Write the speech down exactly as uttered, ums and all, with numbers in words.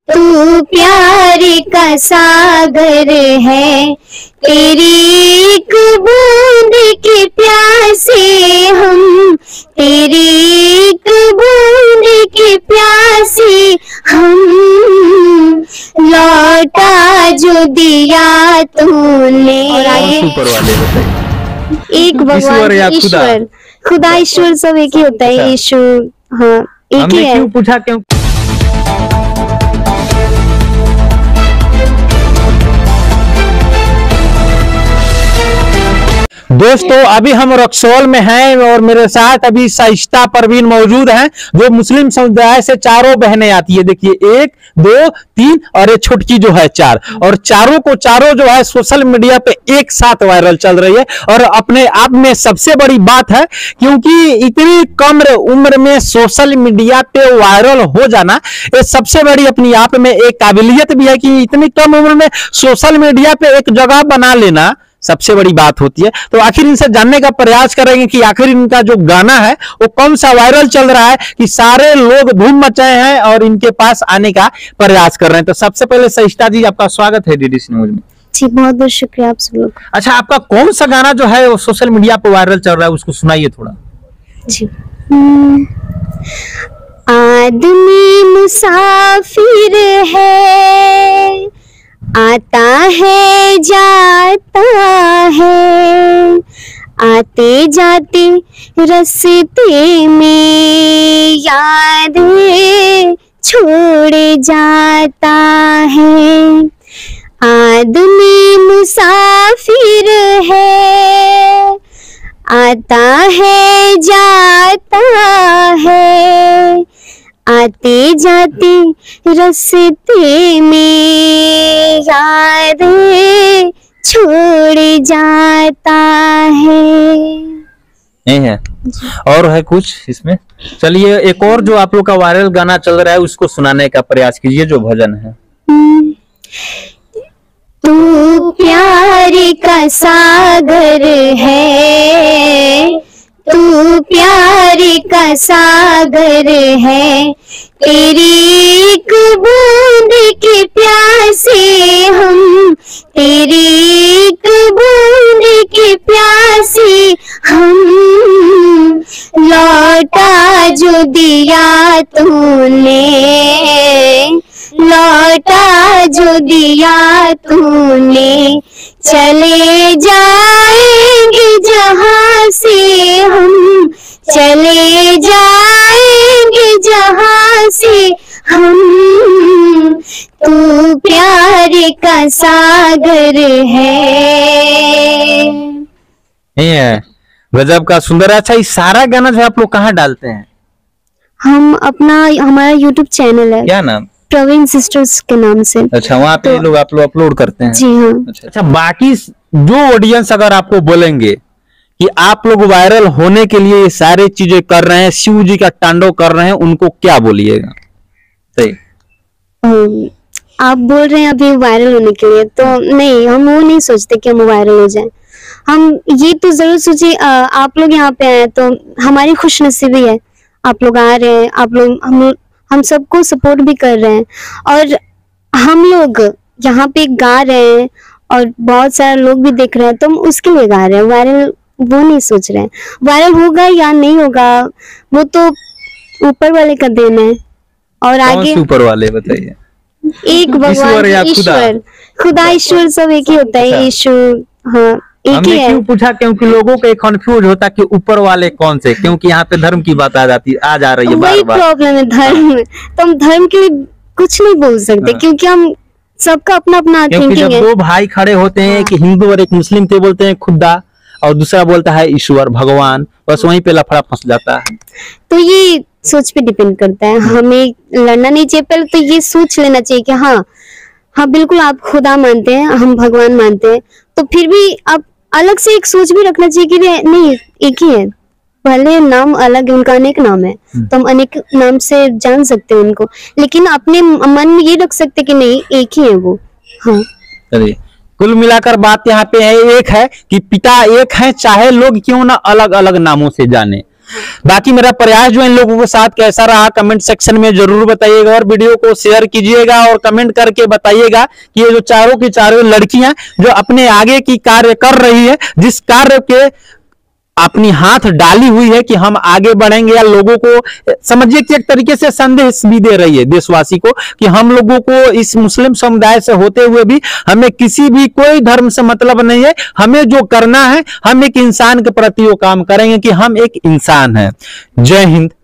तू प्यार का सागर है, तेरी एक बूंद के प्यासे हम, तेरी एक बूंद के प्यासे हम, लौटा जो दिया तूने। ऊपर वाले एक भगवान ईश्वर, खुदा ईश्वर सब एक ही होता है। ईश्वर हाँ एक ही है। क्यों पूछा क्यों? दोस्तों अभी हम रक्सौल में हैं और मेरे साथ अभी शाइस्ता परवीन मौजूद हैं, जो मुस्लिम समुदाय से चारों बहनें आती है। देखिए एक दो तीन और ये छुटकी जो है चार, और चारों को चारों जो है सोशल मीडिया पे एक साथ वायरल चल रही है। और अपने आप में सबसे बड़ी बात है क्योंकि इतनी कम उम्र में सोशल मीडिया पे वायरल हो जाना, ये सबसे बड़ी अपनी आप में एक काबिलियत भी है कि इतनी कम उम्र में सोशल मीडिया पे एक जगह बना लेना सबसे बड़ी बात होती है। तो आखिर इनसे जानने का प्रयास करेंगे कि आखिर इनका जो गाना है वो कौन सा वायरल चल रहा है कि सारे लोग धूम मचाए हैं और इनके पास आने का प्रयास कर रहे हैं। तो सबसे पहले शाइस्ता जी आपका स्वागत है डीडी न्यूज में। जी बहुत बहुत शुक्रिया आप सब लोग। अच्छा, आपका कौन सा गाना जो है वो सोशल मीडिया पर वायरल चल रहा है उसको सुनाइए थोड़ा। जी आदमी मुसाफिर है, आता है जाता है, आते जाते रास्ते में यादें छोड़ जाता है। आदमी मुसाफिर है, आता है जाता है, आते जाते रास्ते में यादें छोड़ जाता है। नहीं है और है कुछ इसमें? चलिए एक और जो आप लोग का वायरल गाना चल रहा है उसको सुनाने का प्रयास कीजिए, जो भजन है। तू प्यार का सागर है, तू प्यार का सागर है, तेरी एक बूंद के प्यासे हम, तेरी एक बूंद के प्यासे हम, लौटा जो दिया तूने, लौटा जो दिया तूने, चले जाएंगे जहां से हम, चले जाएंगे जहां से हम, तू प्यार का सागर है। नहीं है, गजब का सुंदर। अच्छा, ये सारा गाना जो आप लोग कहाँ डालते हैं? हम अपना हमारा यूट्यूब चैनल है, क्या नाम? प्रवीण सिस्टर्स के नाम से। अच्छा, वहाँ पे तो, लोग आप लोग अपलोड करते हैं? जी हाँ। अच्छा, अच्छा, बाकी जो ऑडियंस अगर आपको बोलेंगे कि आप लोग वायरल होने के लिए ये सारे चीजें कर रहे हैं, शिव जी का तांडव कर रहे हैं, उनको क्या बोलिएगा? सही आप बोल रहे हैं अभी वायरल होने के लिए, तो नहीं, हम वो नहीं सोचते कि हम वायरल हो जाएं। हम ये तो जरूर सोचिए आप लोग यहाँ पे आए तो हमारी खुशनसीबी है, आप लोग आ रहे हैं, आप लोग हम हम सबको सपोर्ट भी कर रहे हैं, और हम लोग यहाँ पे गा रहे हैं और बहुत सारे लोग भी देख रहे हैं, तो हम उसके लिए गा रहे हैं। वायरल वो नहीं सोच रहे हैं, वायरल होगा या नहीं होगा वो तो ऊपर वाले का देन है। और आगे ऊपर वाले बताइए। एक भगवान ईश्वर, खुदा ईश्वर सब एक ही होता है। ईश्वर हाँ एक ही है। क्यों पूछा? क्योंकि लोगों को कंफ्यूज होता कि ऊपर वाले कौन से, क्योंकि यहाँ पे धर्म की बात आ जाती आ जा रही है वही प्रॉब्लम है धर्म में, तो हम धर्म के लिए कुछ नहीं बोल सकते क्योंकि हम सबका अपना अपना थिंकिंग है। दो भाई खड़े होते हैं कि हिंदू और एक मुस्लिम थे, बोलते हैं खुदा और दूसरा बोलता है ईश्वर भगवान, बस वहीं पे लफड़ा फंस जाता है। तो ये सोच पे डिपेंड करता है, हमें लड़ना नहीं चाहिए। पहले तो ये सोच लेना चाहिए कि हाँ हाँ बिल्कुल आप खुदा मानते हैं, हम भगवान मानते हैं, तो फिर भी आप अलग से एक सोच भी रखना चाहिए कि नहीं एक ही है, भले नाम अलग है, उनका अनेक नाम है, तो हम अनेक नाम से जान सकते हैं उनको, लेकिन अपने मन में ये रख सकते कि नहीं एक ही है वो। हाँ चलिए, कुल मिलाकर बात यहाँ पे है एक है कि पिता एक है, चाहे लोग क्यों ना अलग अलग नामों से जाने। बाकी मेरा प्रयास जो इन लोगों के साथ कैसा रहा कमेंट सेक्शन में जरूर बताइएगा, और वीडियो को शेयर कीजिएगा और कमेंट करके बताइएगा कि ये जो चारों की चारों लड़कियां जो अपने आगे की कार्य कर रही है, जिस कार्य के अपनी हाथ डाली हुई है कि हम आगे बढ़ेंगे, या लोगों को समझिए कि एक तरीके से संदेश भी दे रही है देशवासी को कि हम लोगों को इस मुस्लिम समुदाय से होते हुए भी हमें किसी भी कोई धर्म से मतलब नहीं है, हमें जो करना है हम एक इंसान के प्रति वो काम करेंगे कि हम एक इंसान हैं। जय हिंद,